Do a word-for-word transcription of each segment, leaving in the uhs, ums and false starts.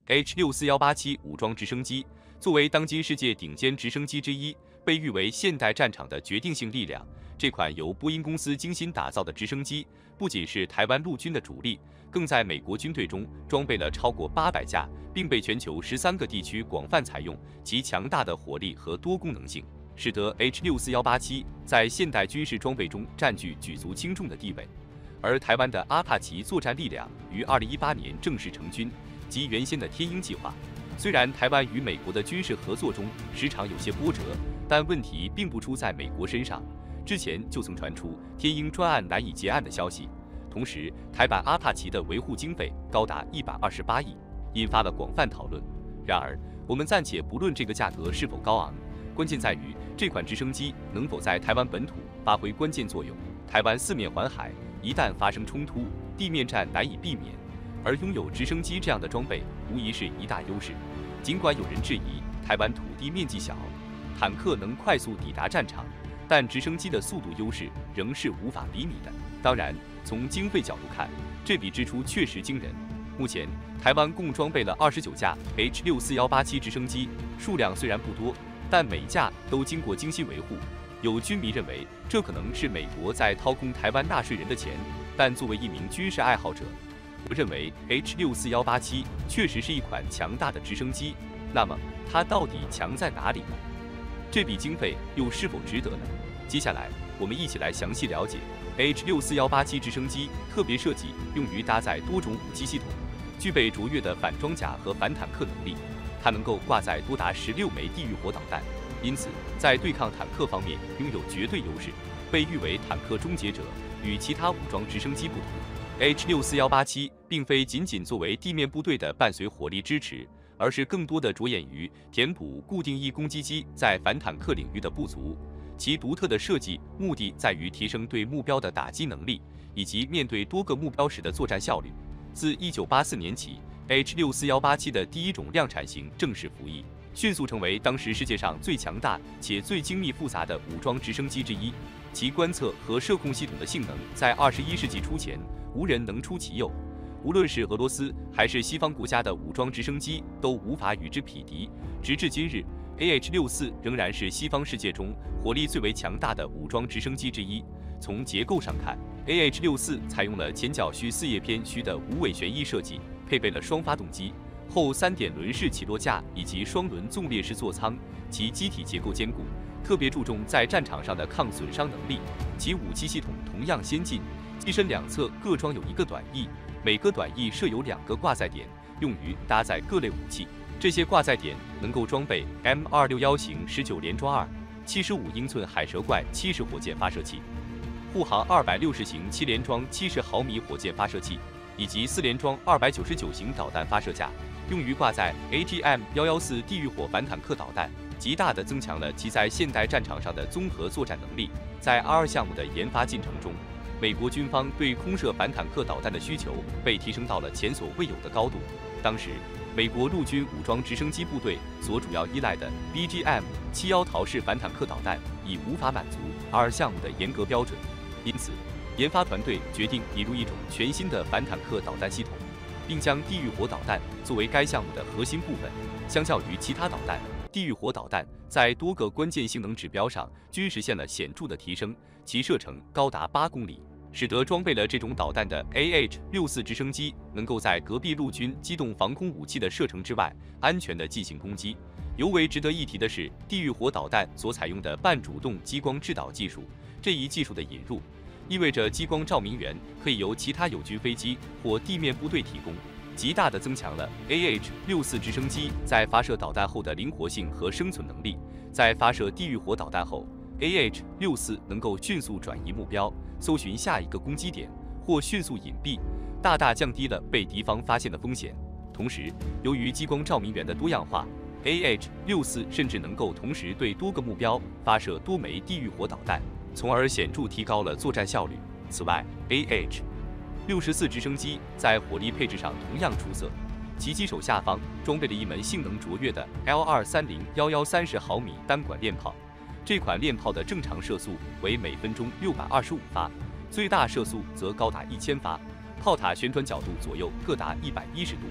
H 六四一八七武装直升机作为当今世界顶尖直升机之一，被誉为现代战场的决定性力量。这款由波音公司精心打造的直升机，不仅是台湾陆军的主力，更在美国军队中装备了超过八百架，并被全球十三个地区广泛采用。其强大的火力和多功能性，使得 H 六四一八七在现代军事装备中占据举足轻重的地位。而台湾的阿帕奇作战力量于二零一八年正式成军，及原先的天鹰计划。虽然台湾与美国的军事合作中时常有些波折，但问题并不出在美国身上。之前就曾传出天鹰专案难以结案的消息，同时台版阿帕奇的维护经费高达一百二十八亿，引发了广泛讨论。然而，我们暂且不论这个价格是否高昂，关键在于这款直升机能否在台湾本土发挥关键作用。台湾四面环海，一旦发生冲突，地面战难以避免，而拥有直升机这样的装备无疑是一大优势。尽管有人质疑台湾土地面积小，坦克能快速抵达战场，但直升机的速度优势仍是无法比拟的。当然，从经费角度看，这笔支出确实惊人。目前，台湾共装备了二十九架 H 六四一八七直升机，数量虽然不多，但每架都经过精心维护。有军迷认为，这可能是美国在掏空台湾纳税人的钱。但作为一名军事爱好者，我认为 H 六四一八七确实是一款强大的直升机。那么，它到底强在哪里呢？这笔经费又是否值得呢？接下来，我们一起来详细了解 H 六四一八七直升机特别设计，用于搭载多种武器系统，具备卓越的反装甲和反坦克能力。它能够挂载多达十六枚地狱火导弹，因此在对抗坦克方面拥有绝对优势，被誉为坦克终结者。与其他武装直升机不同 ，H 六四一八七并非仅仅作为地面部队的伴随火力支持，而是更多的着眼于填补固定翼攻击机在反坦克领域的不足。其独特的设计目的在于提升对目标的打击能力，以及面对多个目标时的作战效率。自一九八四年起 ，H 六四一八七的第一种量产型正式服役，迅速成为当时世界上最强大且最精密复杂的武装直升机之一。其观测和射控系统的性能在二十一世纪初前无人能出其右，无论是俄罗斯还是西方国家的武装直升机都无法与之匹敌。直至今日 ，A H 六四仍然是西方世界中火力最为强大的武装直升机之一。从结构上看 ，A H 六四采用了前脚序四叶偏曲的无尾旋翼设计，配备了双发动机、后三点轮式起落架以及双轮纵列式座舱，其机体结构坚固。特别注重在战场上的抗损伤能力，其武器系统同样先进，机身两侧各装有一个短翼，每个短翼设有两个挂载点，用于搭载各类武器。这些挂载点能够装备 M 二六一型十九连装二七十五英寸海蛇怪七十火箭发射器、护航二百六十型七连装七十毫米火箭发射器，以及四连装二百九十九型导弹发射架，用于挂载 A G M 一一四地狱火反坦克导弹。极大地增强了其在现代战场上的综合作战能力。在 R 二项目的研发进程中，美国军方对空射反坦克导弹的需求被提升到了前所未有的高度。当时，美国陆军武装直升机部队所主要依赖的 B G M 七一陶式反坦克导弹已无法满足 R 二项目的严格标准，因此，研发团队决定引入一种全新的反坦克导弹系统，并将地狱火导弹作为该项目的核心部分。相较于其他导弹，地狱火导弹在多个关键性能指标上均实现了显著的提升，其射程高达八公里，使得装备了这种导弹的 A H 六四直升机能够在隔壁陆军机动防空武器的射程之外安全地进行攻击。尤为值得一提的是，地狱火导弹所采用的半主动激光制导技术，这一技术的引入，意味着激光照明源可以由其他友军飞机或地面部队提供，极大地增强了 A H 六四直升机在发射导弹后的灵活性和生存能力。在发射地狱火导弹后 ，A H 六四能够迅速转移目标，搜寻下一个攻击点，或迅速隐蔽，大大降低了被敌方发现的风险。同时，由于激光照明源的多样化 ，A H 六四甚至能够同时对多个目标发射多枚地狱火导弹，从而显著提高了作战效率。此外 ，A H六十四直升机在火力配置上同样出色，其机手下方装备了一门性能卓越的 L 二三零一一三十毫米单管链炮。这款链炮的正常射速为每分钟六百二十五发，最大射速则高达一千发。炮塔旋转角度左右各达一百一十度，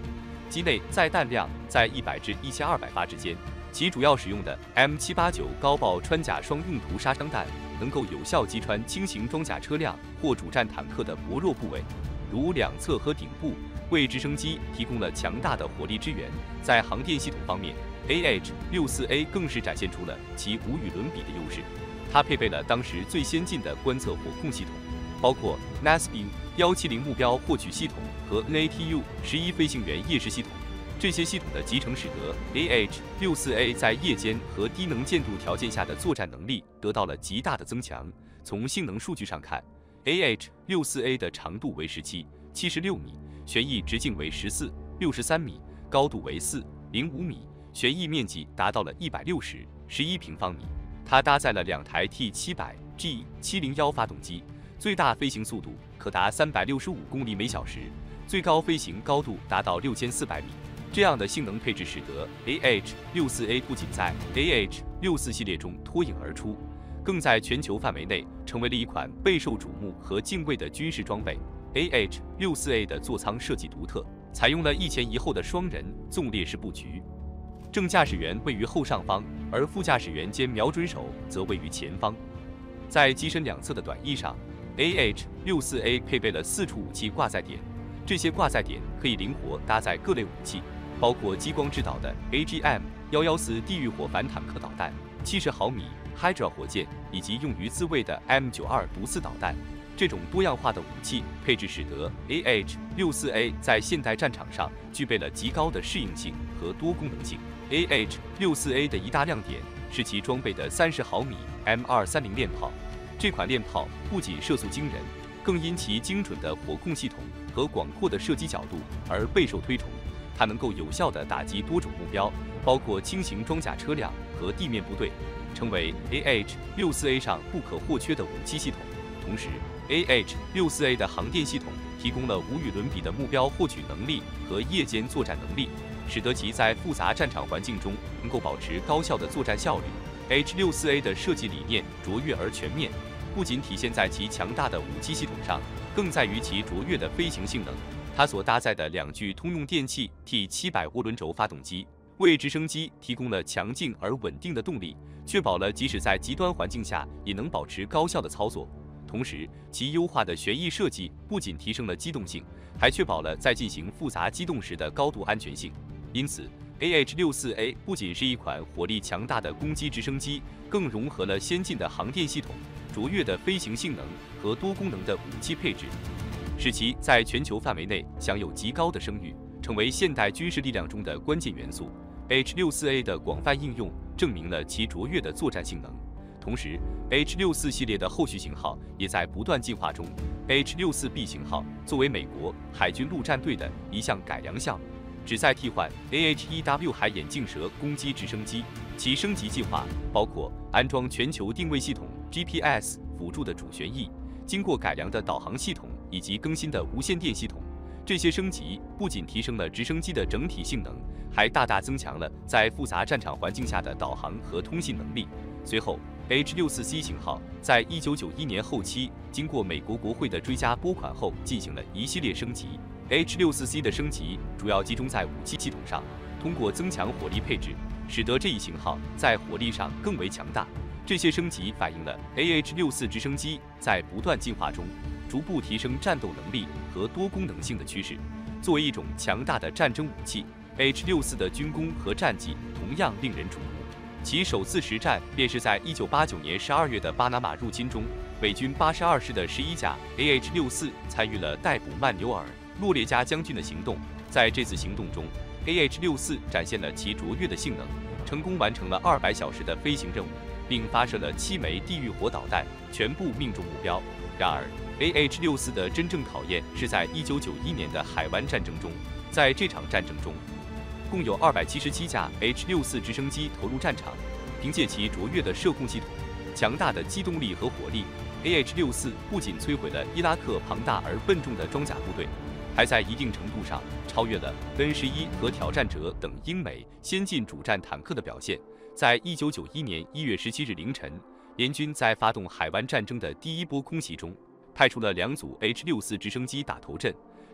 机内载弹量在一百至一千二百发之间。其主要使用的 M 七八九高爆穿甲双用途杀伤弹能够有效击穿轻型装甲车辆或主战坦克的薄弱部位，如两侧和顶部，为直升机提供了强大的火力支援。在航电系统方面 ，A H 六四 A 更是展现出了其无与伦比的优势。它配备了当时最先进的观测火控系统，包括 N A S B 一七零目标获取系统和 N A T U 十一飞行员夜视系统。这些系统的集成使得 A H 六四 A 在夜间和低能见度条件下的作战能力得到了极大的增强。从性能数据上看 ，A H 六四 A 的长度为十七、七十六米，旋翼直径为十四、六十三米，高度为四、零五米，旋翼面积达到了一百六十、十一平方米。它搭载了两台 T 七百 G 七零一发动机，最大飞行速度可达三百六十五公里每小时，最高飞行高度达到六千四百米。这样的性能配置使得 A H 六四 A 不仅在 A H 六四系列中脱颖而出，更在全球范围内成为了一款备受瞩目和敬畏的军事装备。A H 六四 A 的座舱设计独特，采用了一前一后的双人纵列式布局，正驾驶员位于后上方，而副驾驶员兼瞄准手则位于前方。在机身两侧的短翼上 ，A H 六四 A 配备了四处武器挂载点，这些挂载点可以灵活搭载各类武器。包括激光制导的 A G M 一一四地狱火反坦克导弹、七十毫米 Hydra 火箭以及用于自卫的 M 九二毒刺导弹。这种多样化的武器配置使得 A H 六四 A 在现代战场上具备了极高的适应性和多功能性。A H 六四 A 的一大亮点是其装备的三十毫米 M 二三零链炮。这款链炮不仅射速惊人，更因其精准的火控系统和广阔的射击角度而备受推崇。它能够有效地打击多种目标，包括轻型装甲车辆和地面部队，成为 A H 六四 A 上不可或缺的武器系统。同时 ，A H 六四 A 的航电系统提供了无与伦比的目标获取能力和夜间作战能力，使得其在复杂战场环境中能够保持高效的作战效率。H 六四 A 的设计理念卓越而全面，不仅体现在其强大的武器系统上，更在于其卓越的飞行性能。它所搭载的两具通用电气 T 七百 涡轮轴发动机，为直升机提供了强劲而稳定的动力，确保了即使在极端环境下也能保持高效的操作。同时，其优化的旋翼设计不仅提升了机动性，还确保了在进行复杂机动时的高度安全性。因此 ，A H 六四 A 不仅是一款火力强大的攻击直升机，更融合了先进的航电系统、卓越的飞行性能和多功能的武器配置，使其在全球范围内享有极高的声誉，成为现代军事力量中的关键元素。H 六四 A 的广泛应用证明了其卓越的作战性能。同时 ，H 六四 系列的后续型号也在不断进化中。H 六四 B 型号作为美国海军陆战队的一项改良项目，旨在替换 A H 一 W 海眼镜蛇攻击直升机。其升级计划包括安装全球定位系统 G P S 辅助的主旋翼，经过改良的导航系统以及更新的无线电系统。这些升级不仅提升了直升机的整体性能，还大大增强了在复杂战场环境下的导航和通信能力。随后 ，H 六四 C 型号在一九九一年后期经过美国国会的追加拨款后，进行了一系列升级。H 六四 C 的升级主要集中在武器系统上，通过增强火力配置，使得这一型号在火力上更为强大。这些升级反映了 A H 六四 直升机在不断进化中，逐步提升战斗能力和多功能性的趋势。作为一种强大的战争武器 ，H 六四 的军功和战绩同样令人瞩目。其首次实战便是在一九八九年十二月的巴拿马入侵中，美军八十二师的十一架 A H 六四 参与了逮捕曼纽尔·诺列加将军的行动。在这次行动中 ，A H 六四 展现了其卓越的性能，成功完成了二百小时的飞行任务，并发射了七枚地狱火导弹，全部命中目标。然而 ，A H 六四 的真正考验是在一九九一年的海湾战争中。在这场战争中，共有二百七十七架 H 六四 直升机投入战场，凭借其卓越的射控系统、强大的机动力和火力 ，A H 六四 不仅摧毁了伊拉克庞大而笨重的装甲部队，还在一定程度上超越了 N 十一和挑战者等英美先进主战坦克的表现。在一九九一年一月十七日凌晨，联军在发动海湾战争的第一波空袭中，派出了两组 H 六四 直升机打头阵。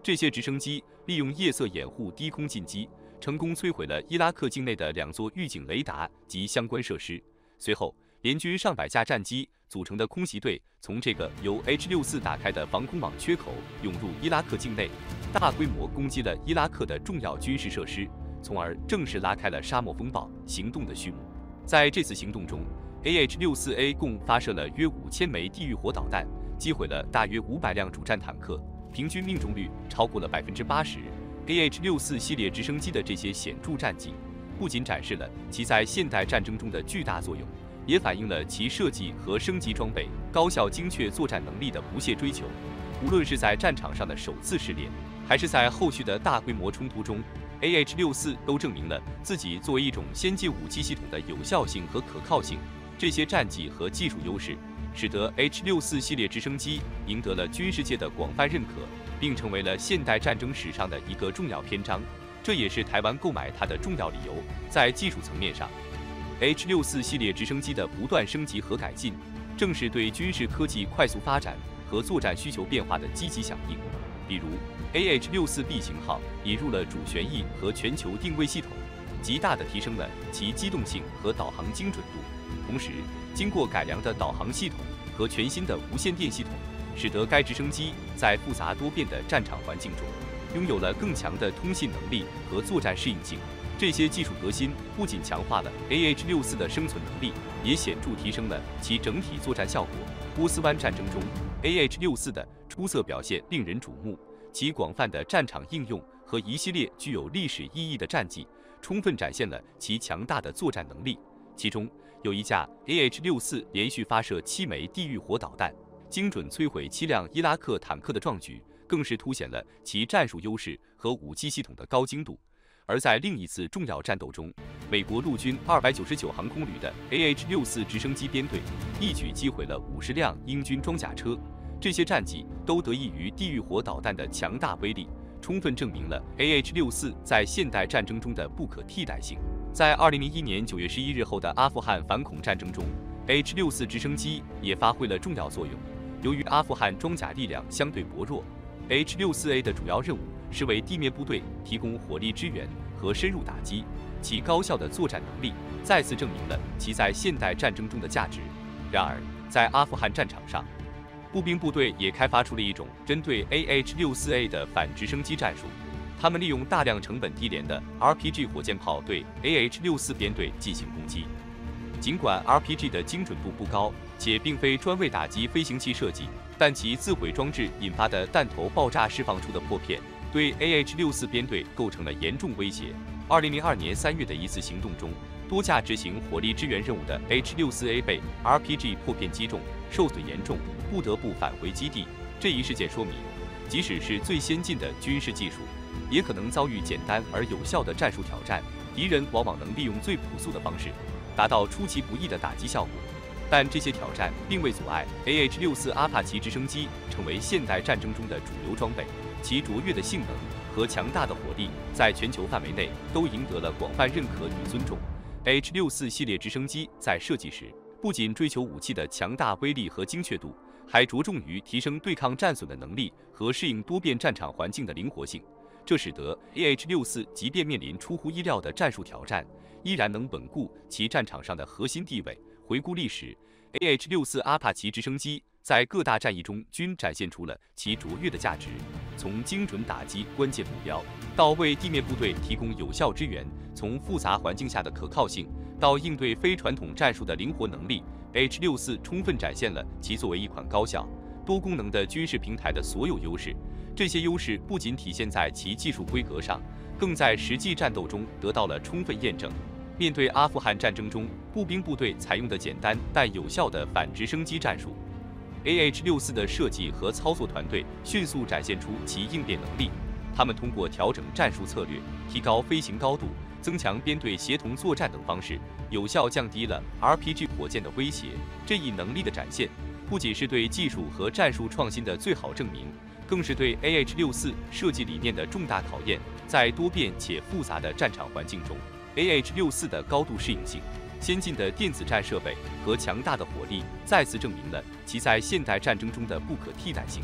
这些直升机利用夜色掩护低空进击，成功摧毁了伊拉克境内的两座预警雷达及相关设施。随后，联军上百架战机组成的空袭队从这个由 H 六四打开的防空网缺口涌入伊拉克境内，大规模攻击了伊拉克的重要军事设施，从而正式拉开了沙漠风暴行动的序幕。在这次行动中 ，A H 六四 A 共发射了约五千枚地狱火导弹，击毁了大约五百辆主战坦克，平均命中率超过了百分之八十。A H 六四 系列直升机的这些显著战绩，不仅展示了其在现代战争中的巨大作用，也反映了其设计和升级装备、高效精确作战能力的不懈追求。无论是在战场上的首次试炼，还是在后续的大规模冲突中 ，A H 六四 都证明了自己作为一种先进武器系统的有效性和可靠性。这些战绩和技术优势，使得 H 六四 系列直升机赢得了军事界的广泛认可，并成为了现代战争史上的一个重要篇章。这也是台湾购买它的重要理由。在技术层面上 ，H 六四 系列直升机的不断升级和改进，正是对军事科技快速发展和作战需求变化的积极响应。比如 ，A H 六四 B 型号引入了主旋翼和全球定位系统，极大地提升了其机动性和导航精准度。同时，经过改良的导航系统和全新的无线电系统，使得该直升机在复杂多变的战场环境中，拥有了更强的通信能力和作战适应性。这些技术革新不仅强化了 A H 六四 的生存能力，也显著提升了其整体作战效果。波斯湾战争中 ，A H 六四 的出色表现令人瞩目，其广泛的战场应用和一系列具有历史意义的战绩，充分展现了其强大的作战能力。其中有一架 A H 六四 连续发射七枚地狱火导弹，精准摧毁七辆伊拉克坦克的壮举，更是凸显了其战术优势和武器系统的高精度。而在另一次重要战斗中，美国陆军二百九十九航空旅的 A H 六四 直升机编队一举击毁了五十辆英军装甲车。这些战绩都得益于地狱火导弹的强大威力，充分证明了 A H 六四 在现代战争中的不可替代性。在二零零一年九月十一日后的阿富汗反恐战争中 ，H 六四 直升机也发挥了重要作用。由于阿富汗装甲力量相对薄弱 ，H 六四 A 的主要任务是为地面部队提供火力支援和深入打击，其高效的作战能力再次证明了其在现代战争中的价值。然而，在阿富汗战场上，步兵部队也开发出了一种针对 A H 六四 A 的反直升机战术。他们利用大量成本低廉的 R P G 火箭炮对 A H 六四 编队进行攻击。尽管 R P G 的精准度不高，且并非专为打击飞行器设计，但其自毁装置引发的弹头爆炸释放出的破片，对 A H 六四 编队构成了严重威胁。二零零二年三月的一次行动中，多架执行火力支援任务的 H 六四 A 被 R P G 破片击中，受损严重，不得不返回基地。这一事件说明，即使是最先进的军事技术，也可能遭遇简单而有效的战术挑战。敌人往往能利用最朴素的方式，达到出其不意的打击效果。但这些挑战并未阻碍 A H 六四 阿帕奇直升机成为现代战争中的主流装备。其卓越的性能和强大的火力，在全球范围内都赢得了广泛认可与尊重。H 六四 系列直升机在设计时，不仅追求武器的强大威力和精确度，还着重于提升对抗战损的能力和适应多变战场环境的灵活性。这使得 A H 六四 即便面临出乎意料的战术挑战，依然能稳固其战场上的核心地位。回顾历史 ，A H 六四 阿帕奇直升机在各大战役中均展现出了其卓越的价值，从精准打击关键目标，到为地面部队提供有效支援；从复杂环境下的可靠性，到应对非传统战术的灵活能力 ，H 六四 充分展现了其作为一款高效、多功能的军事平台的所有优势。这些优势不仅体现在其技术规格上，更在实际战斗中得到了充分验证。面对阿富汗战争中步兵部队采用的简单但有效的反直升机战术， A H 六四 的设计和操作团队迅速展现出其应变能力。他们通过调整战术策略、提高飞行高度、增强编队协同作战等方式，有效降低了 R P G 火箭的威胁。这一能力的展现，不仅是对技术和战术创新的最好证明，更是对 A H 六四 设计理念的重大考验。在多变且复杂的战场环境中， A H 六四 的高度适应性、先进的电子战设备和强大的火力，再次证明了其在现代战争中的不可替代性。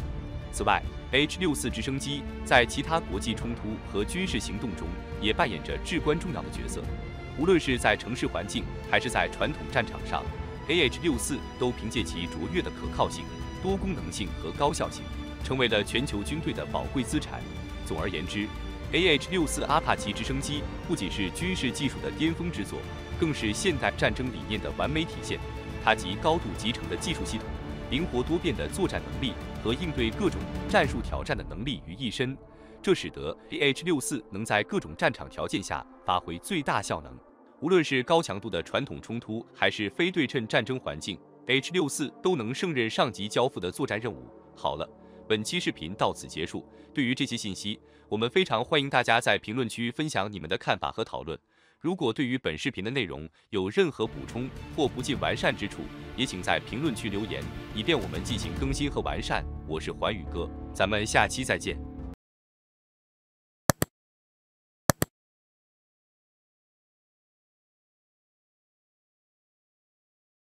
此外 ，H 六四直升机在其他国际冲突和军事行动中也扮演着至关重要的角色。无论是在城市环境，还是在传统战场上 ，A H 六四都凭借其卓越的可靠性、多功能性和高效性，成为了全球军队的宝贵资产。总而言之 ，A H 六四阿帕奇直升机不仅是军事技术的巅峰之作，更是现代战争理念的完美体现。它集高度集成的技术系统、灵活多变的作战能力和应对各种战术挑战的能力于一身，这使得 A H 六四能在各种战场条件下发挥最大效能。无论是高强度的传统冲突，还是非对称战争环境 ，H 六四都能胜任上级交付的作战任务。好了，本期视频到此结束。对于这些信息，我们非常欢迎大家在评论区分享你们的看法和讨论。如果对于本视频的内容有任何补充或不尽完善之处，也请在评论区留言，以便我们进行更新和完善。我是环宇哥，咱们下期再见。